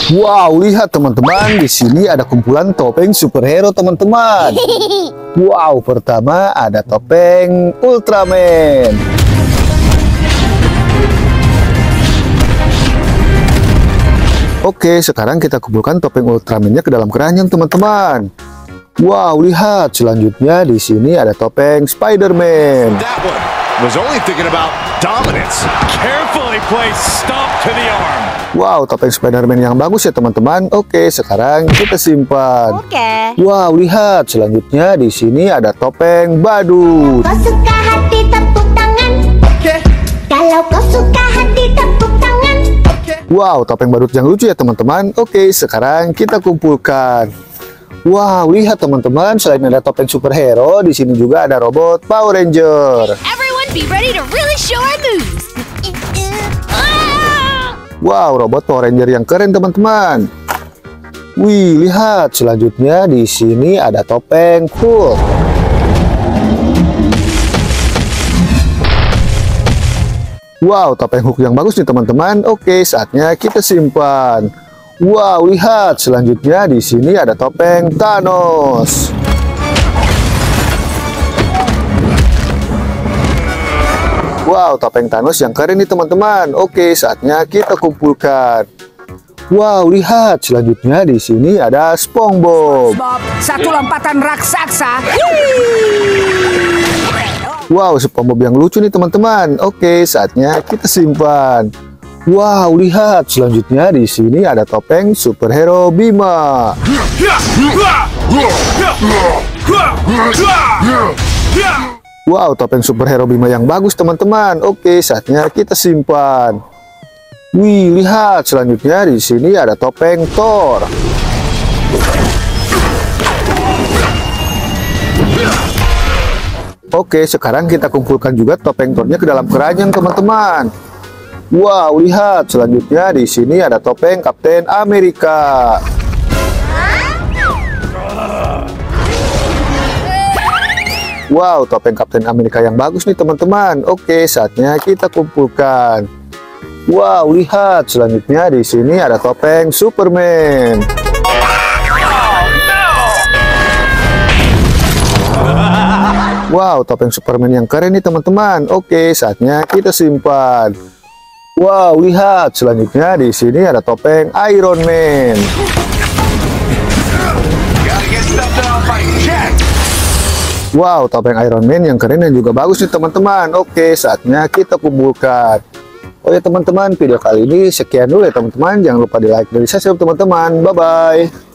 Wow, lihat teman-teman, di sini ada kumpulan topeng superhero teman-teman. Wow, pertama ada topeng Ultraman. Oke, sekarang kita kumpulkan topeng Ultraman-nya ke dalam keranjang teman-teman. Wow, lihat selanjutnya di sini ada topeng Spider-Man. Wow, topeng Spider-Man yang bagus ya teman-teman. Oke, sekarang kita simpan. Oke. Wow, lihat selanjutnya di sini ada topeng badut. Kau suka hati tepuk tangan. Oke. Kalau kau suka hati tepuk tangan. Oke. Wow, topeng badut yang lucu ya teman-teman. Oke, sekarang kita kumpulkan. Wow, lihat teman-teman, selain ada topeng superhero, di sini juga ada robot Power Ranger. Everyone be ready to really show our moves. Wow, robot Power Ranger yang keren teman-teman. Wih, lihat selanjutnya di sini ada topeng Hulk. Wow, topeng Hulk yang bagus nih teman-teman. Oke, saatnya kita simpan. Wow, lihat selanjutnya di sini ada topeng Thanos. Wow, topeng Thanos yang keren nih teman-teman. Oke, saatnya kita kumpulkan. Wow, lihat selanjutnya di sini ada SpongeBob. Satu lompatan raksasa. Wow, SpongeBob yang lucu nih teman-teman. Oke, saatnya kita simpan. Wow, lihat selanjutnya di sini ada topeng superhero Bima. Wow, topeng superhero Bima yang bagus teman-teman. Oke, saatnya kita simpan. Wih, lihat selanjutnya di sini ada topeng Thor. Oke, sekarang kita kumpulkan juga topeng Thor-nya ke dalam keranjang teman-teman. Wow, lihat selanjutnya di sini ada topeng Kapten Amerika. Wow, topeng Kapten Amerika yang bagus nih teman-teman. Oke, saatnya kita kumpulkan. Wow, lihat selanjutnya di sini ada topeng Superman. Wow, topeng Superman yang keren nih teman-teman. Oke, saatnya kita simpan. Wow, lihat selanjutnya di sini ada topeng Iron Man. Wow, topeng Iron Man yang keren dan juga bagus nih teman-teman. Oke, saatnya kita kumpulkan. Oh ya teman-teman, video kali ini sekian dulu ya teman-teman. Jangan lupa di like dan di subscribe teman-teman. Bye bye.